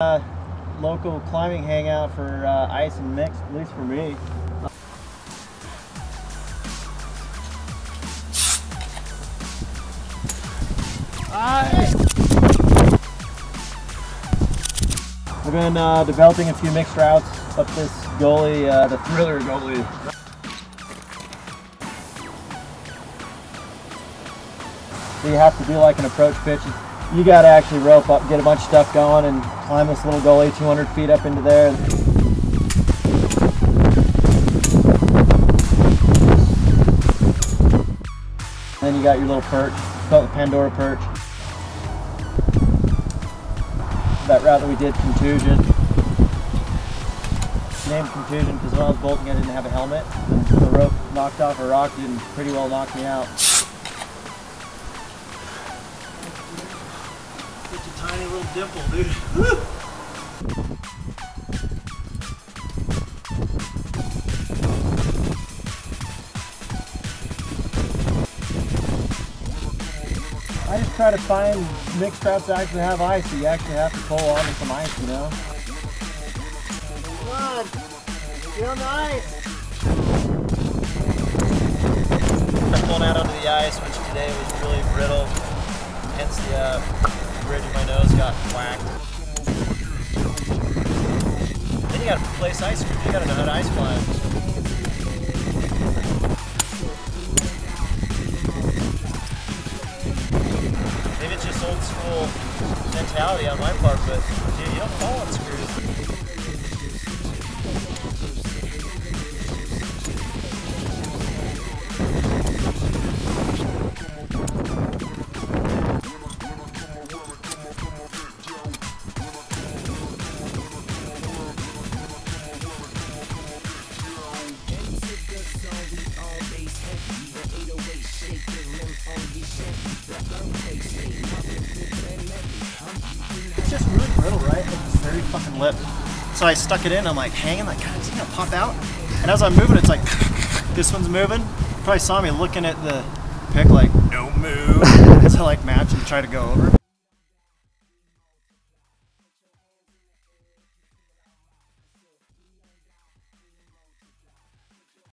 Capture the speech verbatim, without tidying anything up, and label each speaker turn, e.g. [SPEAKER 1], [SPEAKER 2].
[SPEAKER 1] Uh, local climbing hangout for uh, ice and mix, at least for me. Ice. I've been uh, developing a few mixed routes up this gully, uh, the Thriller gully. So you have to do like an approach pitch. You got to actually rope up, get a bunch of stuff going, and climb this little gully two hundred feet up into there. Then you got your little perch, call it the Pandora perch. That route that we did, contusion. Named contusion because when I was bolting I didn't have a helmet. The rope knocked off a rock and pretty well knocked me out. Such a tiny little dimple, dude. Woo! I just try to find mixed routes that actually have ice, so you actually have to pull onto some ice, you know? Come on! Get on the ice! I'm pulling out onto the ice, which today was really brittle, hence the uh, bridge of my nose got whacked. Then you gotta place ice screws, you gotta know how to ice climb. Maybe it's just old school mentality on my part, but dude, you don't fall on screws. It's just really brittle, right? It's very fucking lip. So I stuck it in, I'm like hanging, like, God, is it gonna pop out? And as I'm moving, it's like, this one's moving. You probably saw me looking at the pick like, don't move. As I like match and try to go over.